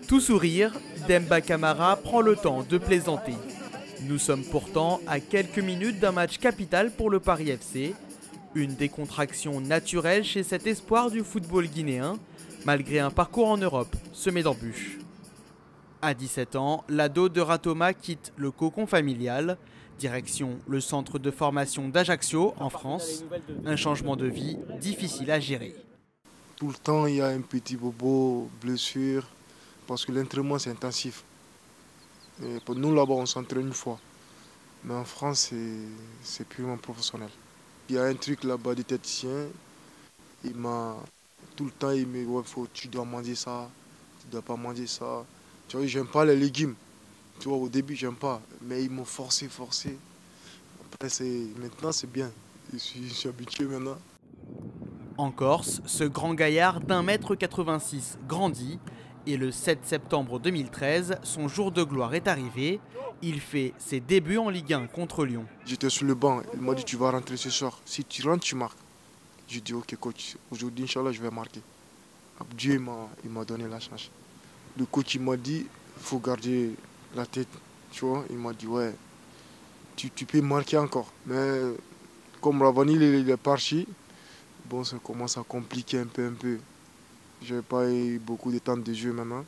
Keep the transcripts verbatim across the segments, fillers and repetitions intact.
Tout sourire, Demba Camara prend le temps de plaisanter. Nous sommes pourtant à quelques minutes d'un match capital pour le Paris F C. Une décontraction naturelle chez cet espoir du football guinéen, malgré un parcours en Europe semé d'embûches. À dix-sept ans, l'ado de Ratoma quitte le cocon familial, direction le centre de formation d'Ajaccio en France. Un changement de vie difficile à gérer. Tout le temps, il y a un petit bobo, blessure, parce que l'entraînement c'est intensif. Et pour nous là-bas, on s'entraîne une fois. Mais en France, c'est purement professionnel. Il y a un truc là-bas, des diététicien, il m'a tout le temps, il me dit ouais, faut, tu dois manger ça, tu dois pas manger ça. Tu vois, j'aime pas les légumes. Tu vois, au début, j'aime pas, mais ils m'ont forcé, forcé. Après, maintenant, c'est bien. Je suis, je suis habitué maintenant. En Corse, ce grand gaillard d'un mètre quatre-vingt-six grandit et le sept septembre deux mille treize, son jour de gloire est arrivé. Il fait ses débuts en Ligue un contre Lyon. J'étais sur le banc, il m'a dit tu vas rentrer ce soir. Si tu rentres, tu marques. J'ai dit ok coach, aujourd'hui Inch'Allah je vais marquer. Dieu il m'a donné la chance. Le coach il m'a dit il faut garder la tête. Tu vois, il m'a dit ouais, tu, tu peux marquer encore. Mais comme Ravani il est parti, bon ça commence à compliquer un peu un peu. Je n'ai pas eu beaucoup de temps de jeu maintenant.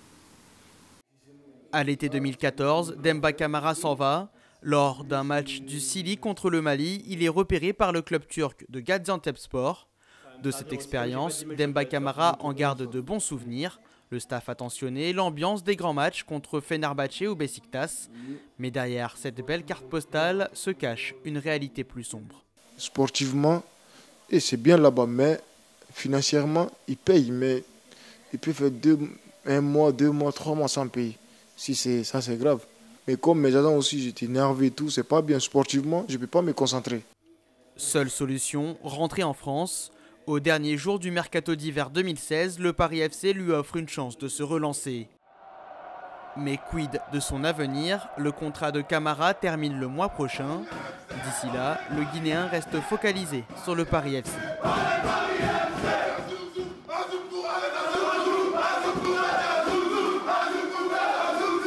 À l'été deux mille quatorze, Demba Camara s'en va. Lors d'un match du Sili contre le Mali, il est repéré par le club turc de Gaziantepspor. De cette expérience, Demba Camara en garde de bons souvenirs. Le staff attentionné, l'ambiance des grands matchs contre Fenerbahçe ou Beşiktaş. Mais derrière cette belle carte postale se cache une réalité plus sombre. Sportivement, et c'est bien là-bas, mais financièrement, ils payent. Mais ils peuvent faire deux, un mois, deux mois, trois mois sans payer. Si c'est ça, c'est grave. Mais comme mes agents aussi, j'étais énervé et tout, c'est pas bien. Sportivement, je ne peux pas me concentrer. Seule solution, rentrer en France. Au dernier jour du mercato d'hiver deux mille seize, le Paris F C lui offre une chance de se relancer. Mais quid de son avenir? Le contrat de Camara termine le mois prochain. D'ici là, le Guinéen reste focalisé sur le Paris F C.